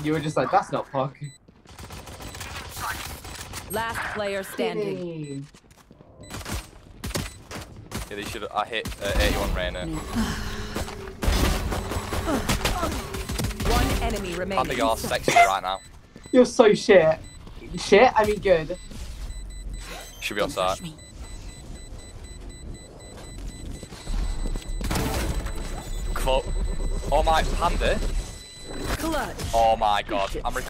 You were just like, that's not fuck. Last player standing. Yeah, they should. I hit 81 Reyna. One enemy I remaining. think you're sexy right now. You're so shit. Shit? I mean good. Should be outside. Oh my panda. Clutch. Oh my god. I'm